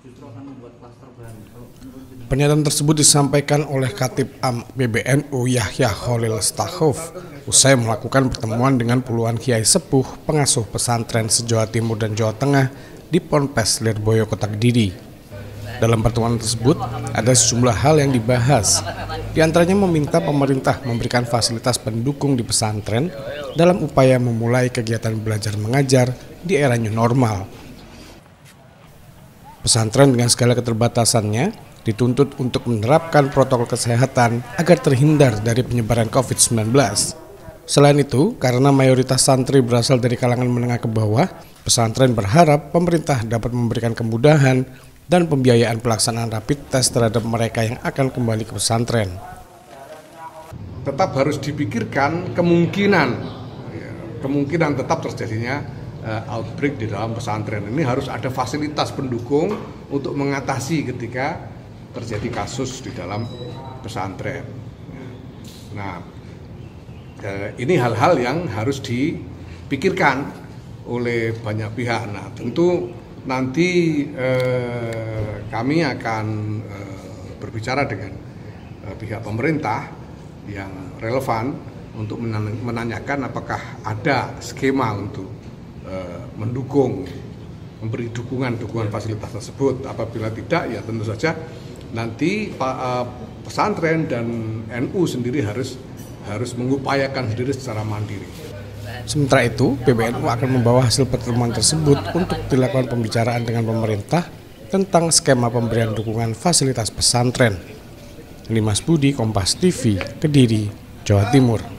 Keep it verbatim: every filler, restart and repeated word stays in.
justru akan membuat klaster baru. Pernyataan tersebut disampaikan oleh Khatib Am P B N U Yahya Khalil Stakuf usai melakukan pertemuan dengan puluhan kiai sepuh pengasuh pesantren se-Jawa Timur dan Jawa Tengah di Ponpes Lirboyo, Kota Kediri. Dalam pertemuan tersebut ada sejumlah hal yang dibahas. Di antaranya meminta pemerintah memberikan fasilitas pendukung di pesantren dalam upaya memulai kegiatan belajar mengajar di era new normal. Pesantren dengan segala keterbatasannya dituntut untuk menerapkan protokol kesehatan agar terhindar dari penyebaran covid sembilan belas. Selain itu, karena mayoritas santri berasal dari kalangan menengah ke bawah, pesantren berharap pemerintah dapat memberikan kemudahan dan pembiayaan pelaksanaan rapid test terhadap mereka yang akan kembali ke pesantren. Tetap harus dipikirkan kemungkinan, kemungkinan tetap terjadinya outbreak di dalam pesantren. Ini harus ada fasilitas pendukung untuk mengatasi ketika terjadi kasus di dalam pesantren. Nah, ini hal-hal yang harus dipikirkan oleh banyak pihak. Nah, tentu nanti eh, kami akan eh, berbicara dengan eh, pihak pemerintah yang relevan untuk menanyakan apakah ada skema untuk eh, mendukung, memberi dukungan-dukungan fasilitas tersebut. Apabila tidak, ya tentu saja nanti eh, pesantren dan N U sendiri harus harus mengupayakan sendiri secara mandiri. Sementara itu, P B N U akan membawa hasil pertemuan tersebut untuk dilakukan pembicaraan dengan pemerintah tentang skema pemberian dukungan fasilitas pesantren. Dimas Budi, Kompas T V, Kediri, Jawa Timur.